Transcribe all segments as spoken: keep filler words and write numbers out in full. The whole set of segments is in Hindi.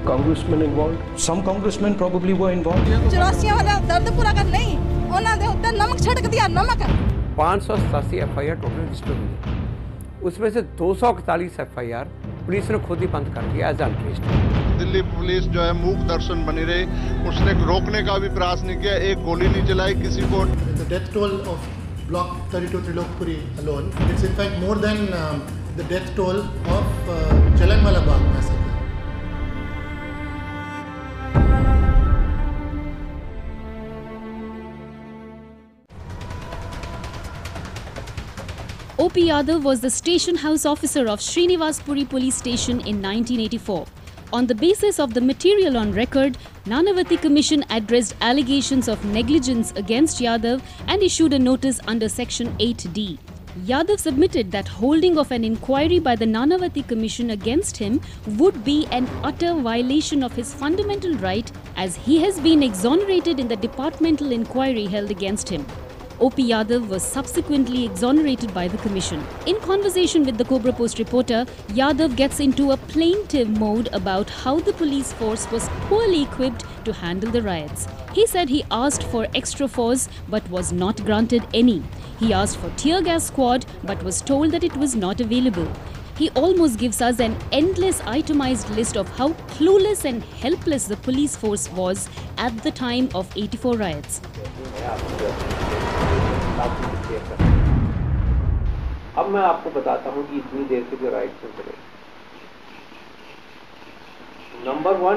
congressmen involved? Some congressmen probably were involved. चौरासी वाला दर्द पूरा कर नहीं ਉਹਨਾਂ ਦੇ ਉੱਤੇ ਨਮਕ ਛਿੜਕ दिया नमक पाँच सौ सतासी F I R total register हुई, उसमें से दो सौ इकतालीस एफ आई आर पुलिस ने खुद ही बंद कर दिया एज अनट्रेस्ड। दिल्ली पुलिस जो है मूक दर्शन बनी रही, उसने रोकने का भी प्रयास नहीं किया, एक गोली नहीं चलाई किसी को। The death toll of block thirty-two Trilokpuri alone, it's in fact more than um, the death toll of uh, Jallianwala Bagh massacre. O P Yadav was the station house officer of Srinivaspuri police station in nineteen eighty-four. On the basis of the material on record, Nanavati Commission addressed allegations of negligence against Yadav and issued a notice under section eight D. Yadav submitted that holding of an inquiry by the Nanavati Commission against him would be an utter violation of his fundamental right, as he has been exonerated in the departmental inquiry held against him. O P Yadav was subsequently exonerated by the commission. In conversation with the Cobra Post reporter, Yadav gets into a plaintive mode about how the police force was poorly equipped to handle the riots. He said he asked for extra force but was not granted any. He asked for tear gas squad but was told that it was not available. He almost gives us an endless itemized list of how clueless and helpless the police force was at the time of eighty-four riots. अब मैं आपको बताता हूं कि इतनी देर से जो राइट चल रहे, नंबर वन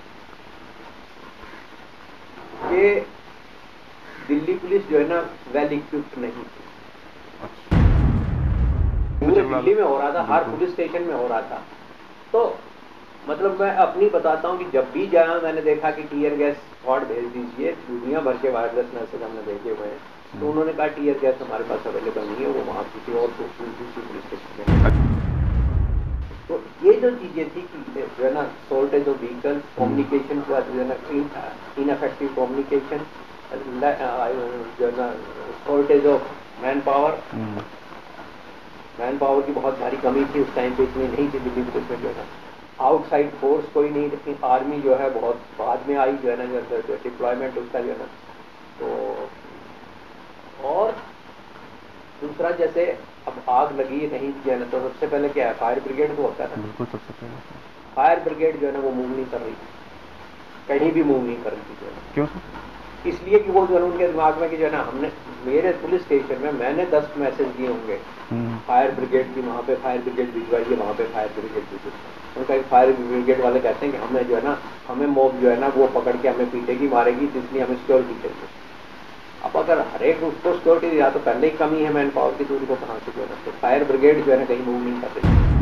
ये दिल्ली पुलिस जो है ना वेल इक्विप्ड नहीं थी। पूरे दिल्ली में हो रहा था, हर पुलिस स्टेशन में हो रहा था। तो मतलब मैं अपनी बताता हूं कि जब भी जाया मैंने देखा कि टीयर गैस स्क्वाड भेज दीजिए, दुनिया भर के वायरलेस मैसेज हमने देखे हुए हैं, तो उन्होंने कहा टीयर गैस हमारे पास अवेलेबल नहीं है, वो वहाँ किसी और दूसरी पुलिस स्टेशन में। तो ये जो चीजें थी कि जो है ना शॉर्टेज ऑफ व्हीकल, कम्युनिकेशन का जो है ना इनफेक्टिव कम्युनिकेशन, जो है ना shortage of man power, man power की बहुत भारी कमी थी उस टाइम पे, इतनी नहीं थी दिल्ली पुलिस में। जो है ना आउटसाइड फोर्स कोई नहीं थी, आर्मी जो है बहुत बाद में आई, जो है ना जो डिप्लॉयमेंट उसका जो है ना। तो और दूसरा जैसे अब आग लगी नहीं जो है ना, तो सबसे पहले क्या है, फायर ब्रिगेड को होता है ना, बिल्कुल सबसे पहले फायर ब्रिगेड जो है ना वो मूव नहीं कर रही थी, कहीं भी मूव नहीं कर रही थी। जो है क्यों? इसलिए कि वो जो है उनके दिमाग में कि जो है ना हमने मेरे पुलिस स्टेशन में मैंने दस मैसेज दिए होंगे फायर ब्रिगेड की, वहाँ पे फायर ब्रिगेड भिजवाइए, वहाँ पे फायर ब्रिगेड भिजवाइए। उनका एक फायर ब्रिगेड वाले कहते हैं कि हमें जो है ना हमें मॉब जो है ना वो पकड़ के हमें पीटेगी मारेगी, इसलिए हमें सिक्योरिटी चाहिए। अब अगर हर एक उसको सिक्योरिटी या तो पहले ही कमी है मैन पावर की, दूरी को कहाँ से जो है ना, तो फायर ब्रिगेड जो है ना कहीं मूव नहीं कर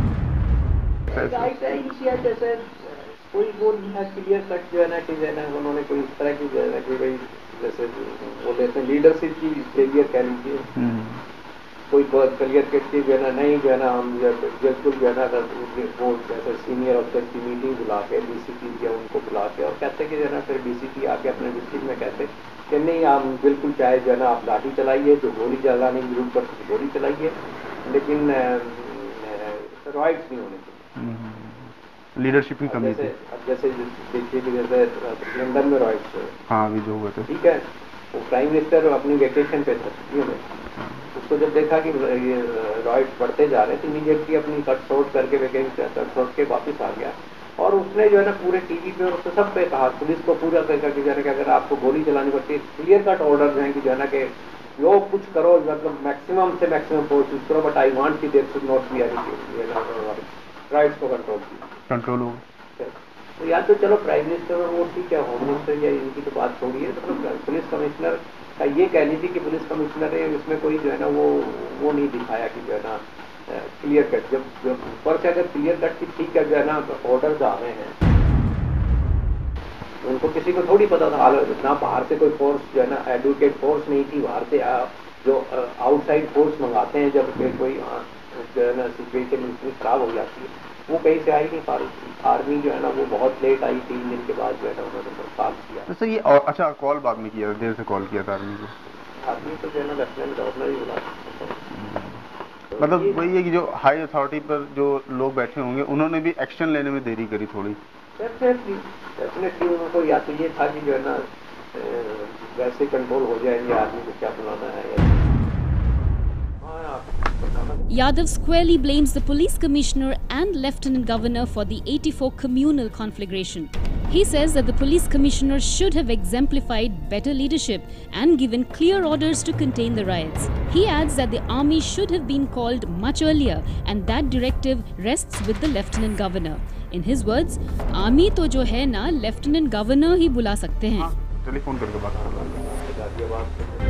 रही। जैसे कोई वो नहीं है क्लियर कट जो है ना कि जो है ना उन्होंने कोई इस तरह की जो है ना कि भाई जैसे वो लेते हैं लीडरशिप की फेलियर कह लीजिए, कोई क्लियर कट की जो है ना नहीं जो है ना हम बिल्कुल जो है ना वो जैसे सीनियर अफसर की मीटिंग बुला के डीसीपी जो उनको बुला के और कहते कि जो है ना फिर डीसीपी आके अपने डिस्ट्रिक्ट में कहते कि नहीं आप बिल्कुल चाहे जो है ना आप लाठी चलाइए, जो गोली चलाने की जरूरत पड़ती है गोली चलाइए, लेकिन राइट्स नहीं होने चाहिए। लीडरशिप की कमी थी। अब जैसे देखिए कि जैसे लंदन में राइट्स हाँ अभी जो हुए थे, ठीक है, वो प्राइम मिनिस्टर अपनी वेकेशन पे था छुट्टियों में, उसको जब देखा कि ये राइट्स बढ़ते जा रहे थे, इमीडिएटली अपनी कट शॉर्ट करके वेकेशन कट शॉर्ट के वापस आ गया और उसने जो है ना पूरे टीवी पे और सब पे कहा, पुलिस को पूरा करके जो है ना कि अगर आपको गोली चलानी पड़ती है क्लियर कट ऑर्डर हैं कि जो है ना कि जो कुछ करो मतलब मैक्सिमम से मैक्सिमम फोर्स यूज करो, बट आई वांट कि there should not be any riots को कंट्रोल कंट्रोल हो। तो या तो चलो प्राइम मिनिस्टर और वो ठीक है, होम मिनिस्टर या इनकी तो बात छोड़िए, तो पुलिस कमिश्नर का ये कहनी थी कि पुलिस कमिश्नर है इसमें कोई जो है ना वो वो नहीं दिखाया कि जो है ना क्लियर कट, जब जब ऊपर से अगर क्लियर कट की ठीक है जो है ना ऑर्डर्स आ रहे हैं, उनको किसी को थोड़ी पता था, ना बाहर से कोई फोर्स जो है ना एडवोकेट फोर्स नहीं थी, बाहर से जो आउटसाइड फोर्स मंगाते हैं जब कोई जो है ना सिचुएशन इतनी खराब हो जाती है, वो कहीं से आई नहीं पा रही थी। आर्मी जो है ना वो बहुत लेट आई, तीन दिन के बाद जो है ना उन्होंने कॉल किया। तो सर ये और अच्छा कॉल बाद में किया, देर से कॉल किया था आर्मी को? आर्मी तो जो है ना लेफ्टिनेंट गवर्नर ही बुला, मतलब वही है कि जो हाई अथॉरिटी पर जो लोग बैठे होंगे उन्होंने भी एक्शन लेने में देरी करी थोड़ी। डेफिनेटली डेफिनेटली उनको या तो ये था कि जो है ना वैसे कंट्रोल हो जाएंगे, आदमी को क्या बुलाना है। Yadav squarely blames the police commissioner and lieutenant governor for the eighty-four communal conflagration. He says that the police commissioner should have exemplified better leadership and given clear orders to contain the riots. He adds that the army should have been called much earlier and that directive rests with the lieutenant governor. In his words, army तो जो है ना lieutenant governor ही बुला सकते हैं। टेलीफोन करके बात कर रहा हूँ।